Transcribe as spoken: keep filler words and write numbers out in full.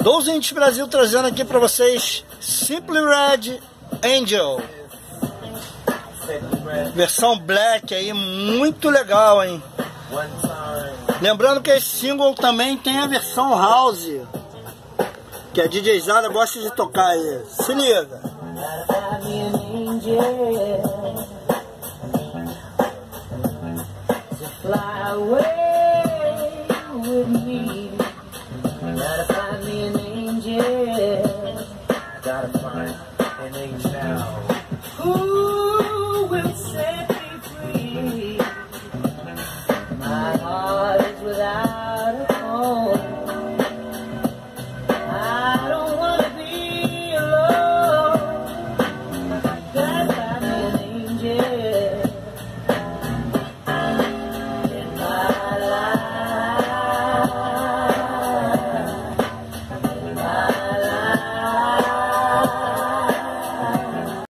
doze Inch Brasil trazendo aqui para vocês Simply Red Angel. Versão black aí, muito legal, hein? Lembrando que esse single também tem a versão house, que a DJzada gosta de tocar aí. Se liga.